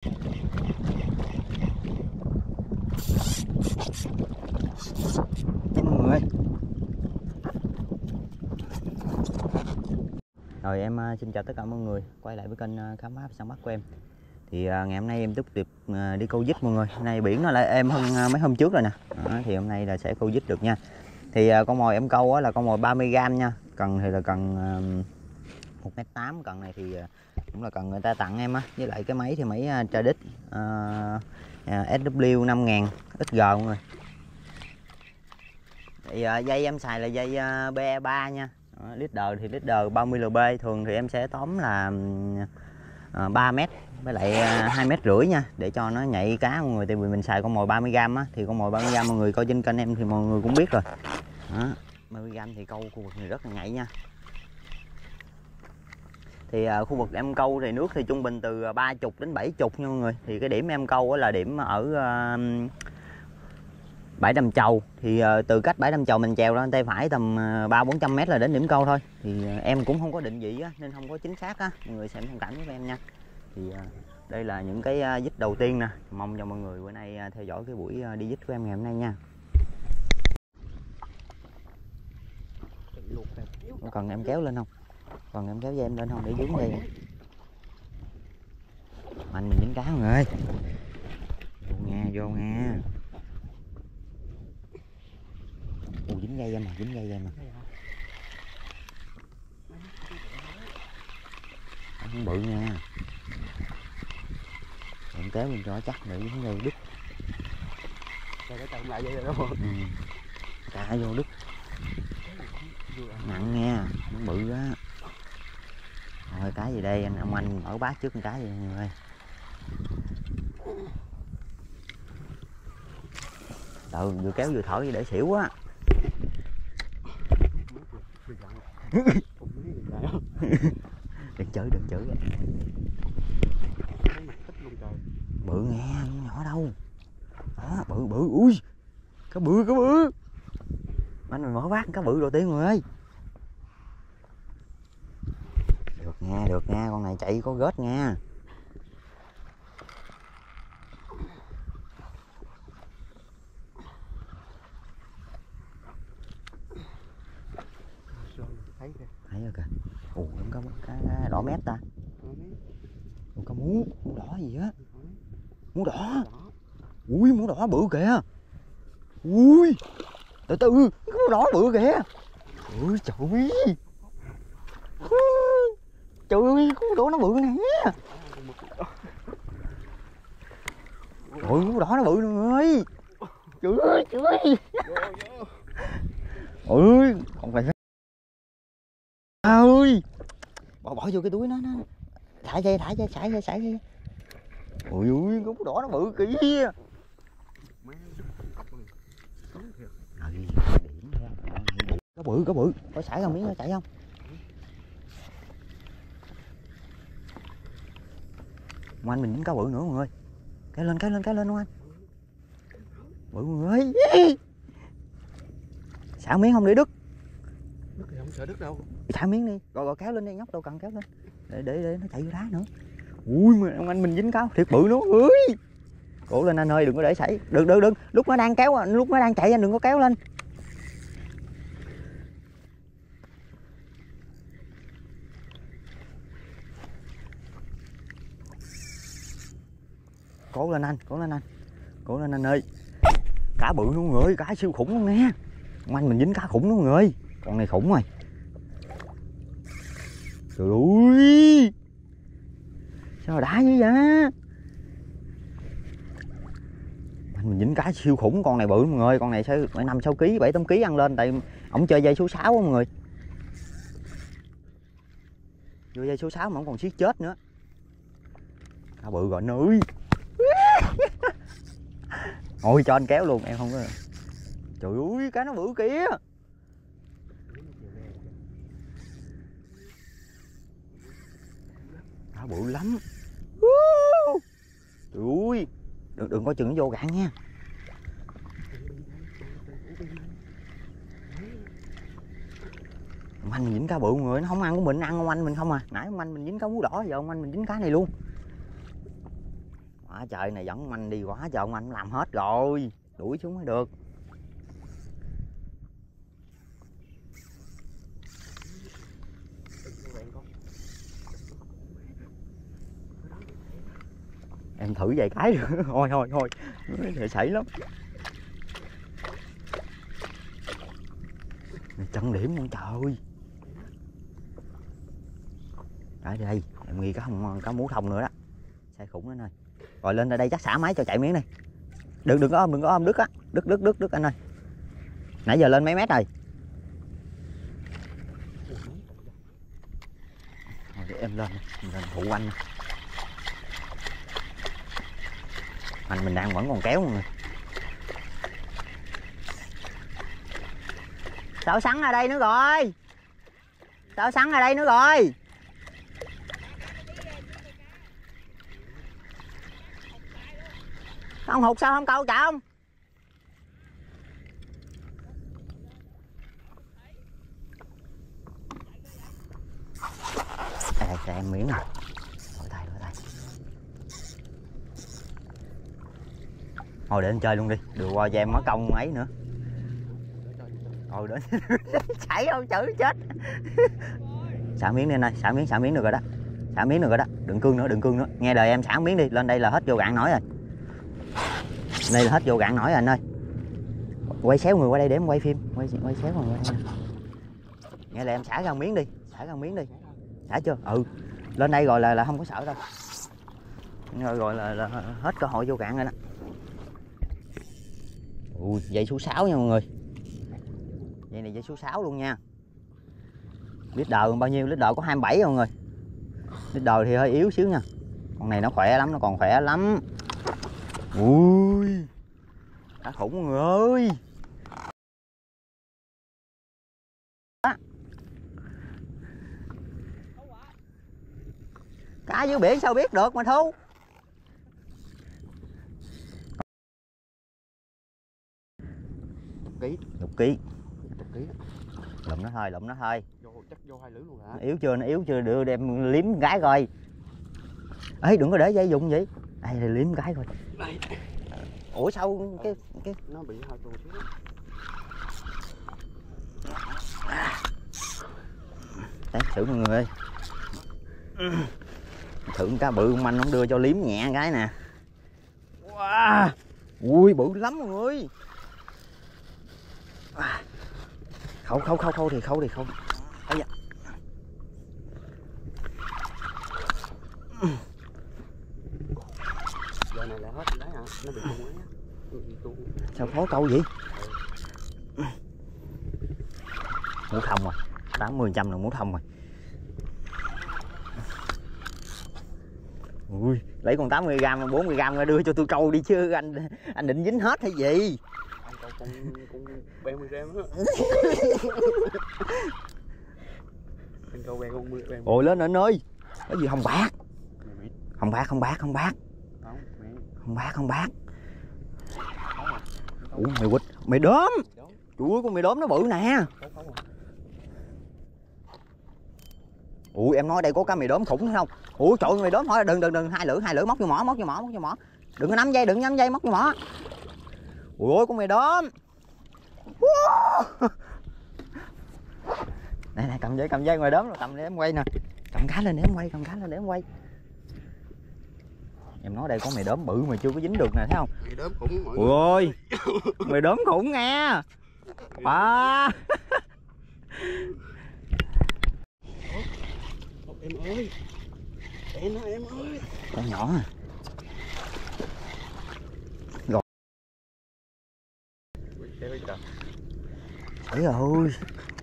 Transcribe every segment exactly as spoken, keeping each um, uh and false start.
mọi người. Rồi em uh, xin chào tất cả mọi người, quay lại với kênh uh, khám phá săn bắt của em. Thì uh, ngày hôm nay em tiếp tục uh, đi câu vít mọi người. Hôm nay biển nó lại êm hơn uh, mấy hôm trước rồi nè. Đó, thì hôm nay là sẽ câu vít được nha. Thì uh, con mồi em câu uh, là con mồi ba mươi gam nha. Cần thì là cần uh, một mét tám, cần này thì uh, cũng là cần người ta tặng em á. Với lại cái máy thì máy uh, Tradix uh, uh, ét vê năm ngàn ích giê mọi người. Thì uh, dây em xài là dây uh, bê e ba nha. Đó, leader thì leader ba mươi lờ bê, thường thì em sẽ tóm là uh, ba mét với lại uh, hai mét rưỡi nha, để cho nó nhạy cá mọi người. Tại vì mình xài con mồi ba mươi gam á, thì con mồi ba mươi gam mọi người coi trên kênh em thì mọi người cũng biết rồi. Đó, ba mươi gam thì câu khu vực này rất là nhạy nha. Thì uh, khu vực em câu thì nước thì trung bình từ ba mươi đến bảy mươi nha mọi người. Thì cái điểm em câu là điểm ở uh, bãi đầm chầu. Thì uh, từ cách bãi đầm chầu mình chèo lên tay phải tầm uh, ba bốn trăm mét là đến điểm câu thôi. Thì uh, em cũng không có định vị á, nên không có chính xác á, mọi người xem thông cảm với em nha. Thì uh, đây là những cái uh, vít đầu tiên nè. Mong cho mọi người bữa nay uh, theo dõi cái buổi uh, đi vít của em ngày hôm nay nha. Còn em kéo lên không? Còn em kéo dây em lên không để dướng dây. Mạnh mình dính cá mọi người ơi. Vô nha, vô nha. Ồ, dính dây em mà, dính dây em mà. Không bự nha. Em kéo lên cho nó chắc để dính dây đứt. Lại dây đó. Ừ. Cá vô đứt. Nặng nha, nó bự á. Rồi cá gì đây, anh ông anh ở bát trước con cá gì mọi người ơi. Từ vừa kéo vừa thở để xỉu á. Đừng chửi, đừng chửi. Bự nghe, nhỏ đâu. Đó, bự bự, ui. Cá bự, cá bự. Anh mình mở bát cá bự đầu tiên rồi ơi. Được nha, được nha, con này chạy có gết nha. Thấy rồi kìa. Ồ, không có cá đỏ mét ta. Ủa, có mú, mú đỏ gì á. Mú đỏ. Ui, mú đỏ bự kìa. Ui, từ từ, mú đỏ bự kìa. Ui, trời ơi. Trời ơi, mú đỏ nó bự nè. Ôi, mú đỏ nó bự nè ơi. Trời ơi, trời ơi. Ôi, không phải. Ơi, bỏ bỏ vô cái túi nó, nó thả dây, thả dây, xả dây, xả dây. Ôi ui, con đỏ nó bự kìa. Có bự, có bự, có xả không miếng nó chạy không? Ông anh mình dính cá bự nữa mọi người. Kéo lên, kéo lên, kéo lên ông anh. Bự mọi người ơi. Xả miếng không để đứt. Đứt thì không sợ đứt đâu. Thả miếng đi, rồi rồi kéo lên đi, nhóc đâu cần kéo lên. Để để để nó chạy vô đá nữa. Ui mà ông anh mình dính cá thiệt bự nữa ơi. Cố lên anh ơi, đừng có để xảy. Đừng đừng đừng, lúc nó đang kéo, lúc nó đang chạy anh đừng có kéo lên. Cố lên anh, cố lên anh. Cố lên anh ơi. Cá bự luôn người, cá siêu khủng luôn nghe. Ông anh mình dính cá khủng luôn người. Con này khủng rồi. Trời ơi. Sao đã như vậy? Anh mình dính cá siêu khủng, con này bự mọi người, con này sẽ phải năm sáu ký, bảy tám ký ăn lên, tại ổng chơi dây số sáu á mọi người. Vô dây số sáu mà ổng còn siết chết nữa. Cá bự rồi anh ơi. Ôi cho anh kéo luôn, em không có. Trời ơi, cá nó bự kìa. Cá bự lắm. Trời ơi, đừng, đừng có chừng nó vô gạn nha. Ông anh mình dính cá bự mọi người, nó không ăn của mình, ăn ông anh mình không à. Nãy ông anh mình dính cá mú đỏ, giờ ông anh mình dính cá này luôn. Quá trời này dẫn anh đi quá trời, ông anh làm hết rồi, đuổi xuống mới được. Em thử vài cái nữa. Thôi thôi thôi, để sảy lắm. Chân điểm luôn trời. Đấy đây, em nghi có không có mú thông nữa đó. Sai khủng đó anh ơi. Rồi lên đây chắc xả máy cho chạy miếng đi. Đừng đừng có ôm, đừng có ôm đứt á. Đứt đứt đứt đứt anh ơi. Nãy giờ lên mấy mét rồi. Rồi để em lên, em lên phụ anh. Anh mình đang vẫn còn kéo mọi người. Sao sắn ở đây nữa rồi? Sao sắn ở đây nữa rồi? Con hụt sao không câu trọng? Đây đây em miếng rồi. Đổi tay đổi tay. Thôi để anh chơi luôn đi, đừng qua cho em mất công ấy nữa. Thôi đến chảy không chữ chết. Xả miếng đi anh ơi, xả miếng xả miếng được rồi đó. Xả miếng được rồi đó, đừng cương nữa, đừng cương nữa. Nghe lời em xả miếng đi, lên đây là hết vô gạn nổi rồi. Đây là hết vô gạn nổi rồi anh ơi. Quay xéo người qua đây để em quay phim, quay quay xéo người qua đây. Nghe lời em xả ra miếng đi, xả ra miếng đi. Xả chưa? Ừ. Lên đây rồi là là không có sợ đâu. Rồi rồi là, là hết cơ hội vô cạn rồi đó. Ui, dây số sáu nha mọi người. Dây này dây số sáu luôn nha. Lít đờ bao nhiêu? Lít đờ có hai mươi bảy mọi người. Lít đờ thì hơi yếu xíu nha. Con này nó khỏe lắm, nó còn khỏe lắm. Ui, cá khủng mọi người ơi. Cá dưới biển sao biết được mà Thu. Ký. Lục ký. Chục ký. Lụm nó thôi, lụm nó thôi. Vô chắc vô hai lưỡi luôn hả? Nó yếu chưa, nó yếu chưa, đưa đem liếm gái coi. Ê đừng có để dây dụng vậy. Đây là liếm gái coi. Đây. Ủa sao cái cái nó bị hơi tuột xíu. Đấy, thử mọi người ơi. Thử cá bự manh không đưa cho liếm nhẹ cái nè. Wow. Ui bự lắm mọi người. Khâu khâu khâu khâu thì khâu thì khâu. Ây da. Giờ này là hết đấy hả? Nó bị tung á. Sao khó câu vậy? Mũ thông rồi, tám mươi phần trăm là mũ thông rồi. Ui, lấy con tám mươi gam, bốn mươi gam ra đưa cho tôi câu đi chứ anh anh định dính hết hay gì? Anh câu con con ba mươi gam á. Anh câu ba con mười gam. Ôi lên anh ơi. Cái gì hồng bạc? Hồng bạc, hồng bạc, hồng bạc. Hồng bạc, hồng bạc. Ủa mày quýt, mày đốm. Trời ơi con mày đốm nó bự nè. Ui em nói đây có cá mày đốm khủng hay không? Ui trời ơi mày đốm hỏi đừng đừng đừng hai lưỡi hai lưỡi móc vô mỏ móc vô mỏ móc vô mỏ. Đừng có nắm dây, đừng có nắm dây móc vô mỏ. Ui ôi con mày đốm. Này này cầm dây cầm dây ngoài đốm rồi cầm để em quay nè. Cầm cá lên để em quay, cầm cá lên để em quay. Em nói đây có mày đốm bự mà chưa có dính được nè thấy không? Mày đốm khủng mọi người. Ui ôi. Mày đốm khủng nghe. À. Em ơi. Em ơi em ơi. Con nhỏ à. Rồi. Thấy rồi.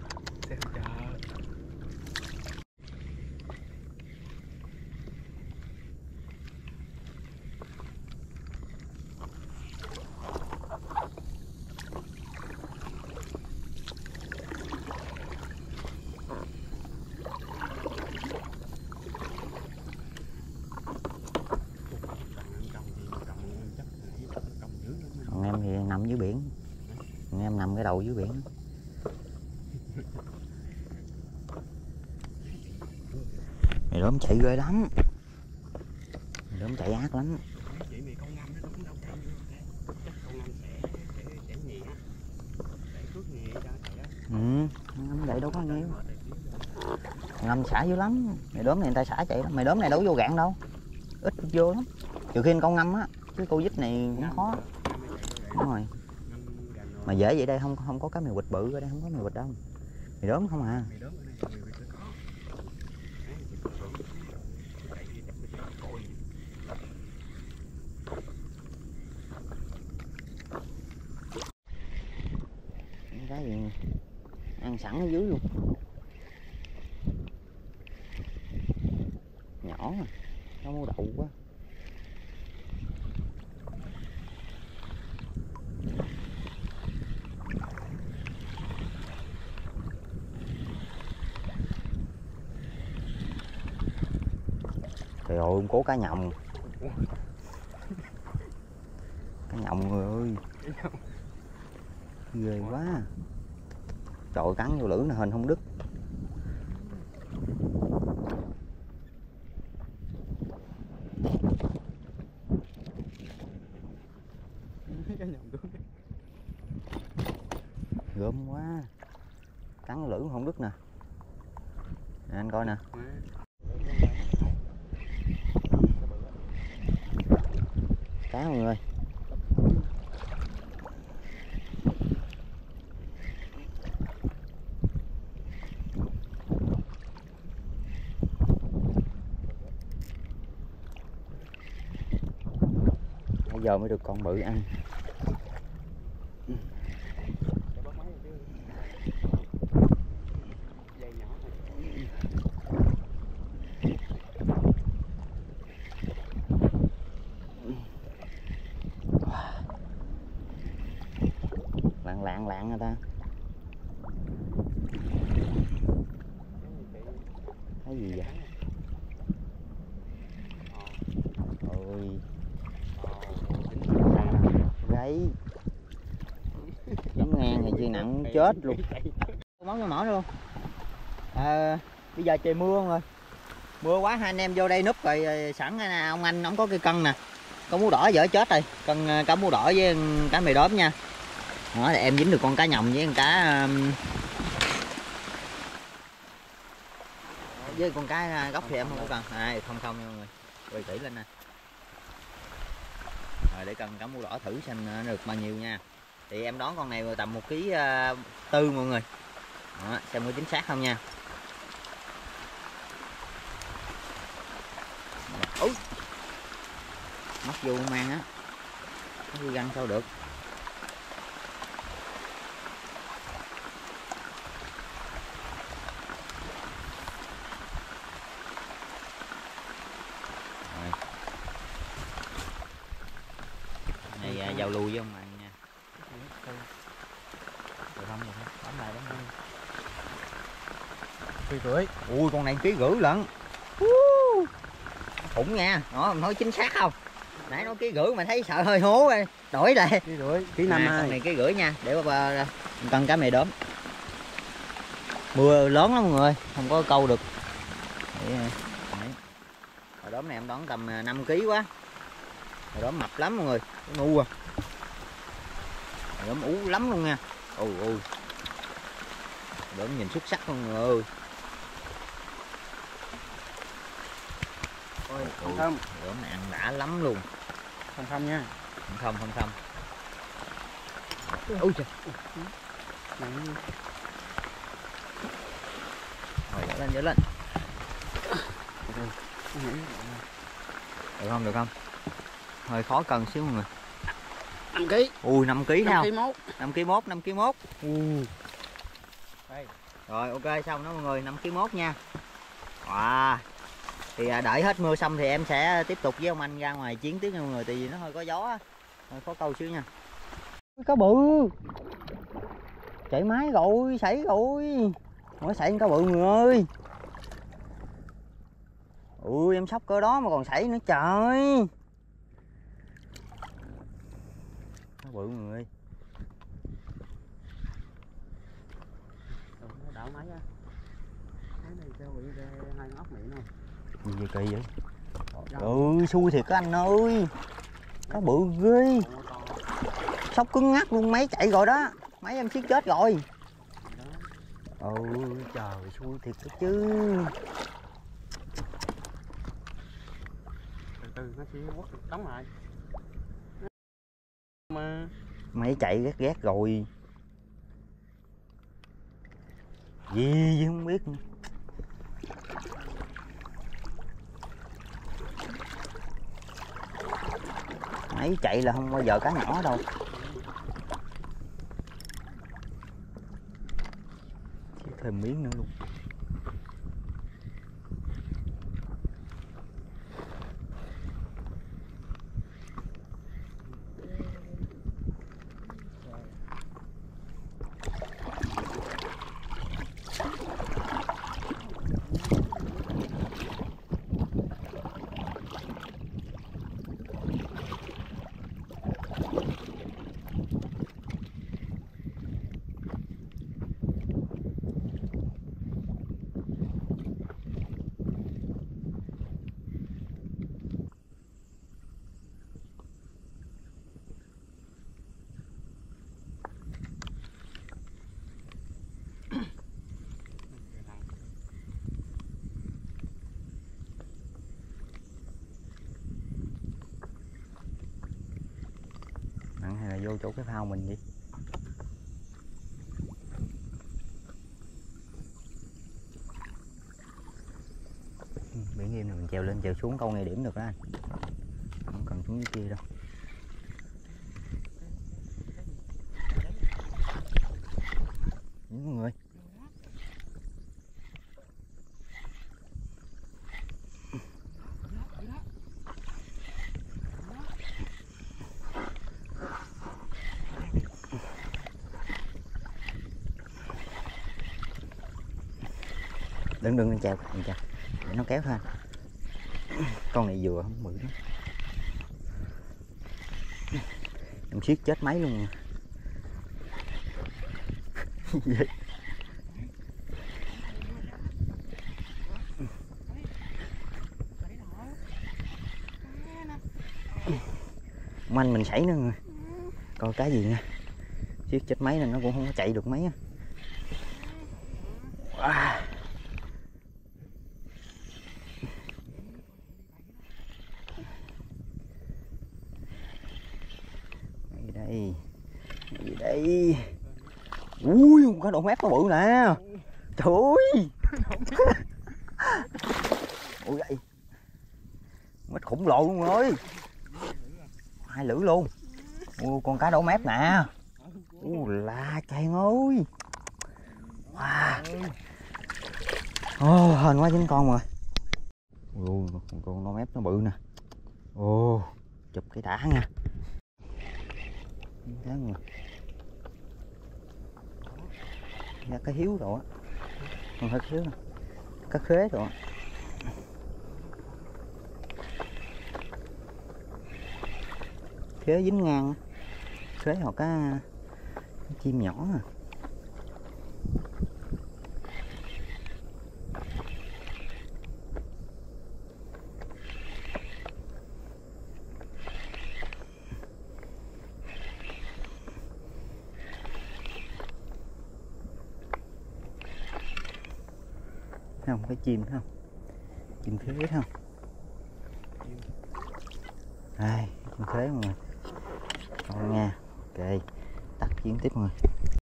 Còn em thì nằm dưới biển. Còn em nằm cái đầu dưới biển. Mày đốm chạy ghê lắm. Mày đốm chạy ác lắm. anh xả dữ lắm. Mày đốm này người ta xả chạy lắm. Mày đốm này đâu vô gạn đâu, ít vô lắm, trừ khi con ngâm á, chứ câu vít này cũng khó. Đúng rồi. Mà dễ vậy đây không không có cá mè quỵt bự, ở đây không có mè quỵt đâu, mày đốm không à. Cái gì ăn sẵn ở dưới luôn, nhỏ à, nó mua đậu quá. Trời ơi, ông cố cá nhồng. Cá nhồng người ơi, ghê quá. Trời ơi, cắn vô lưỡi là hình không đứt. Gớm quá, cắn vô lưỡi không đứt nè. Nè anh coi nè. Cá mọi người. Bây giờ mới được con bự ăn. Lạng lạng lạng người ta. Cái gì vậy? Ôi gáy chấm ngang thì chi nặng chết luôn. Món cái mỏ luôn. À, bây giờ trời mưa rồi, mưa quá hai anh em vô đây núp rồi, sẵn ông anh ông có cây cân nè, có mú đỏ dở chết rồi, cân cá mú đỏ với cá mè đốm nha. Đó thì em dính được con cá nhồng với con cá với con cá gốc thì em không có cần. À, không không nha mọi người, quay kỹ lên nè. Rồi để cần cá mú đỏ thử xem nó được bao nhiêu nha. Thì em đón con này tầm một ký tư mọi người. Đó, xem có chính xác không nha. Úi, mắc vô mang á, nó đi găng sao được. Này vào lùi với ông mày nha. Được không, được không? Bấm lại bấm lại. Ký rưỡi. Ui con này ký rưỡi lận. Khủng nha. Đó nói chính xác không? Nãy nói ký rưỡi mà thấy sợ hơi hố rồi. Đổi lại. Ký rưỡi, ký năm hai. Con này ký rưỡi nha, để bà cân cá mè đốm. Mưa lớn lắm mọi người, không có câu được. Đấy. Rồi đốm này em đón tầm năm ký quá. Rồi đốm mập lắm mọi người, ngu à. Rồi đốm ú lắm luôn nha. Ôi ôi. Đốm nhìn xuất sắc luôn mọi người ơi. Ôi, không không. Đốm này ăn đã lắm luôn. Không không nha. Không không không không. Ôi trời. Rồi dở lên dở lên. Được không được không? Hơi khó cân xíu mọi người. năm ký. Ui năm ký sao? năm ký mốt. năm ký mốt, năm ký mốt. Ừ. Rồi ok xong đó mọi người, năm ký mốt nha. Wow. Thì đợi hết mưa xong thì em sẽ tiếp tục với ông anh ra ngoài chiến tiếp nha mọi người, tại vì nó hơi có gió á, hơi khó câu xíu nha. Cá bự. Chạy máy rồi, sảy rồi. Mới sảy cá bự người ơi. Ui em sóc cơ đó mà còn sảy nữa trời. Cá bự người ơi. Đảo máy á. Cái này sao bị hai ngóc miệng không? Gì vậy kỳ vậy? Ừ xui thiệt các anh ơi. Cá bự ghê. Sóc cứng ngắc luôn, máy chạy rồi đó. Máy em siết chết rồi. Ôi trời, xui thiệt đó chứ. Từ từ nó sẽ quất đóng lại mà. Mày chạy ghét ghét rồi. Gì chứ không biết nữa. Máy chạy là không bao giờ cá nhỏ đâu. Chỉ thêm miếng nữa luôn. Nặng hay là vô chỗ cái phao mình đi. Biển im này mình trèo lên trèo xuống câu ngay điểm được đó anh. Không cần xuống dưới kia đâu. Những người đừng đừng chèo đừng chèo để nó kéo thôi anh. Con này vừa không bự lắm. Em siết chết máy luôn. Vậy manh mình sảy nữa rồi. Coi cái gì nha. Siết chết máy nên nó cũng không có chạy được mấy á. À. Đây đây. Đây đây. Ui, có độ mép nó bự nè. Trời ơi. Ui vậy. Mít khủng lồ luôn rồi. Hai lưỡi luôn. Ui, con cá đổ mép nè. Ui la chàng ơi. Wow. Ồ, hên quá chín con rồi. Ui, con, con nó mép nó bự nè. Ồ, chụp cái đã nha. Đáng rồi. Ra cái hiếu rồi á. Không phải cái hiếu nè. Cá khế rồi. Khế dính ngang. Khế hoặc cá chim nhỏ à. Không, cái chim không? Chim khế không? Đây, chim khế mọi người. Thôi nha. Ok, tắt chuyến tiếp mọi người.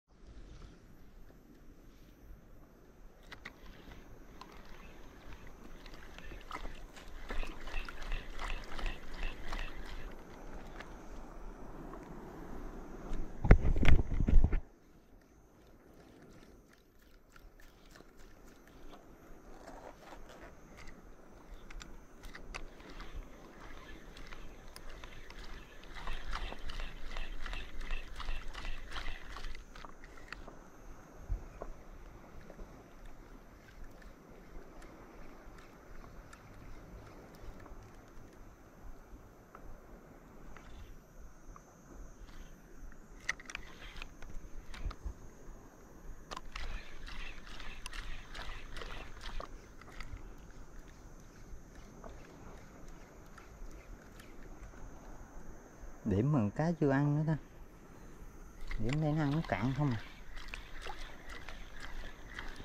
Điểm mà cá chưa ăn nữa đó. Điểm đây nó ăn nó cạn không à.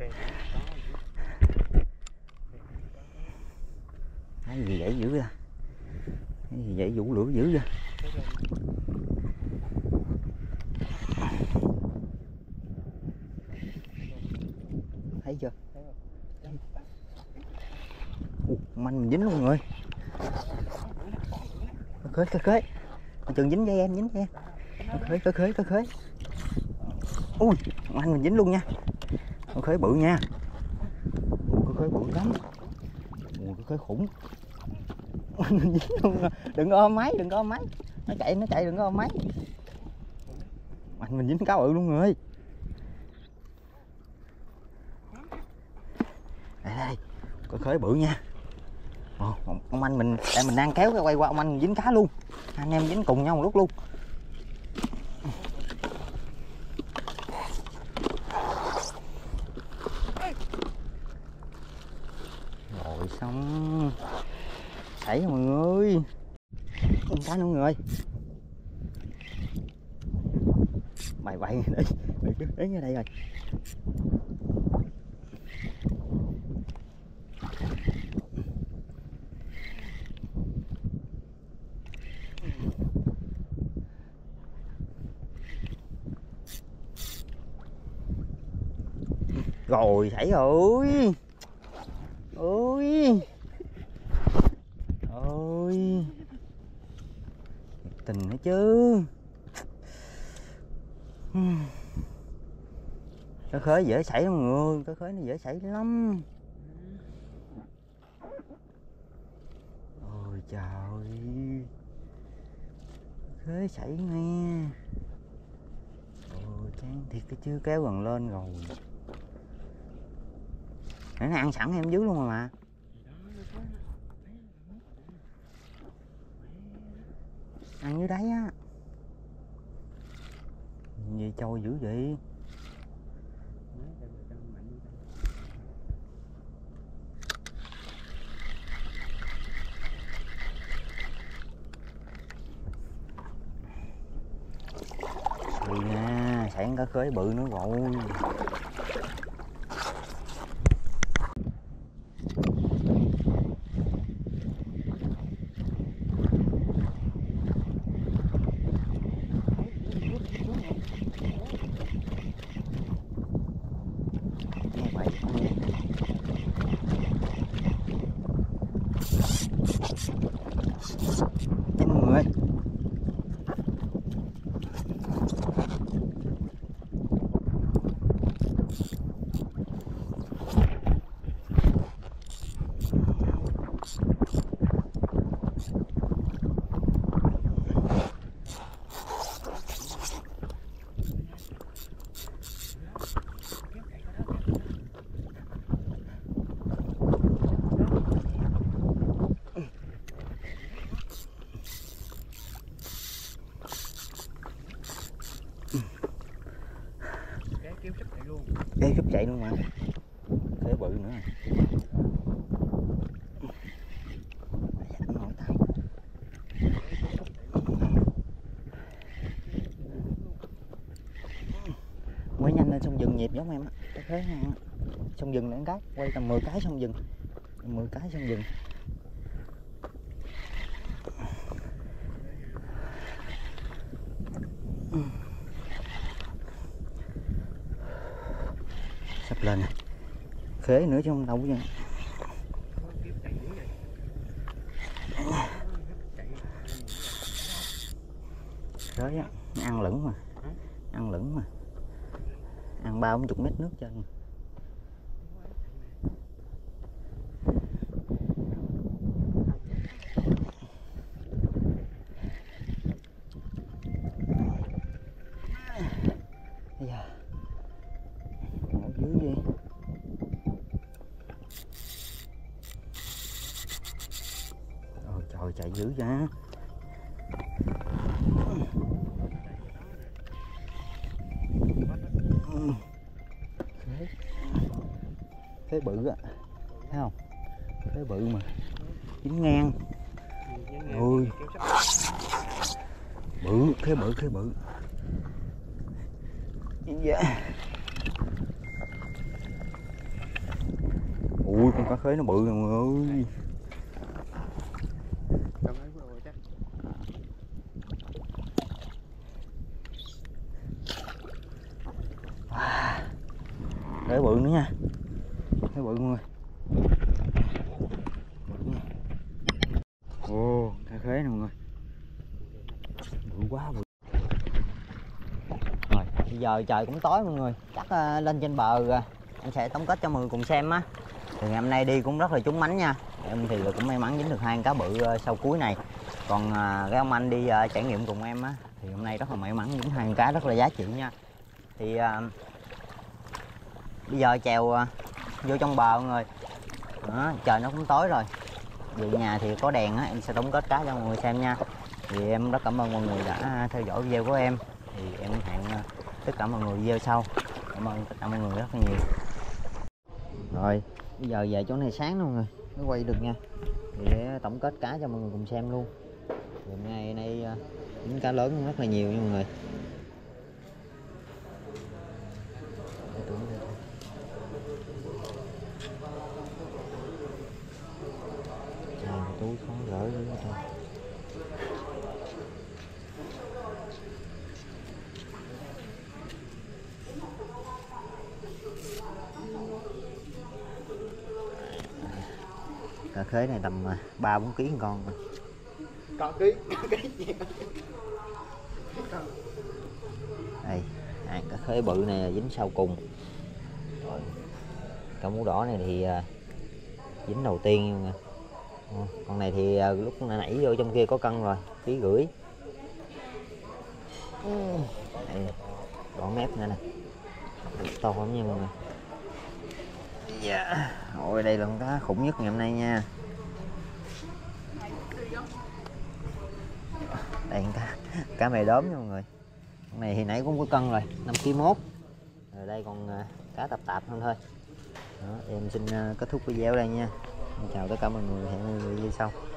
Cái gì vậy dữ ra? Cái gì vậy vũ lửa dữ ra? Thấy chưa? Ủa, manh mình dính luôn rồi. Khơi khơi khơi. Chừng dính dây em, dính dây em. Khơi khơi khơi khơi khơi. Ui, manh mình dính luôn nha. Khơi bự nha. Ui, khơi bự lắm. Ui, khơi khủng. Manh mình dính luôn. Đừng có ôm máy, đừng có ôm máy. Nó chạy, nó chạy đừng có ôm máy. Manh mình dính cá bự luôn rồi. Đây đây, có khơi bự nha. Ồ, ông anh mình tại mình đang kéo cái quay qua ông anh mình dính cá luôn, anh em dính cùng nhau một lúc luôn. Rồi xong xảy rồi mọi người, con cá nữa người ơi. Bày bày đấy, đến ở đây rồi. Rồi xảy rồi. Ôi ôi tình nữa chứ. Cá khơi dễ xảy lắm mọi người, cá khơi nó dễ xảy lắm. Ôi trời, khơi xảy nghe. Ôi chán thiệt cái chứ, kéo gần lên rồi. Nãy nó ăn sẵn em dưới luôn rồi mà. Ăn dưới đáy á. Gì trôi dữ vậy? Đi nha, sẵn cá khơi bự nữa rồi. Ê cúp chạy luôn mà. Khế bự nữa. Nổi tay. Quay nhanh lên sông rừng nhịp giống em á. Cái khế này sông rừng để cái quay tầm mười cái sông rừng. mười cái sông rừng. Sắp lên nè. Khế nữa chứ không đâu chứ. Khế á, nó ăn lửng mà. Ăn lửng mà. Ăn ba bốn chục mét nước trên. Bây giờ ở dưới đi. Ôi trời chạy dữ ra. Khế, khế bự á, thấy không? Khế bự mà dính ngang. Ôi bự, khế bự, khế bự. Yeah. cá khế nó bự rồi mọi người ơi. Cầm lấy rồi chắc. À, khế bự nữa nha, khế bự mọi người. Ồ, cá khế nè mọi người, bự quá bự. Rồi bây giờ trời cũng tối mọi người, chắc uh, lên trên bờ uh, em sẽ tổng kết cho mọi người cùng xem á. Thì ngày hôm nay đi cũng rất là trúng mánh nha, em thì cũng may mắn dính được hai con cá bự uh, sau cuối này. Còn uh, cái ông anh đi uh, trải nghiệm cùng em á thì hôm nay rất là may mắn dính hai con cá rất là giá trị nha. Thì uh, bây giờ chèo uh, vô trong bờ mọi người. Đó, trời nó cũng tối rồi, về nhà thì có đèn á, em sẽ tổng kết cá cho mọi người xem nha. Thì em rất cảm ơn mọi người đã theo dõi video của em. Thì em hẹn uh, tất cả mọi người video sau. Cảm ơn tất cả mọi người rất là nhiều. Rồi bây giờ về chỗ này sáng luôn rồi mới quay được nha, thì để tổng kết cá cho mọi người cùng xem luôn. Thì ngày nay uh, những cá lớn rất là nhiều nha mọi người. À, túi khó gỡ nữa thôi. Cá khế này tầm ba bốn ký con rồi. Có ký, ký gì? Đây, à, cá khế bự này là dính sau cùng. Rồi. Cá mú đỏ này thì uh, dính đầu tiên nha mọi người. À, con này thì uh, lúc nãy vô trong kia có cân rồi, ký rưỡi. Đây, đỏ mép nữa nè, to lắm nha mọi người. Yeah. Ôi đây là con cá khủng nhất ngày hôm nay nha. Đây cá cá mè đốm nha mọi người. Con này thì nãy cũng có cân rồi, năm ký mốt. Rồi đây còn uh, cá tạp tạp hơn thôi. Đó, em xin uh, kết thúc video đây nha. Chào tất cả mọi người, hẹn mọi người video sau.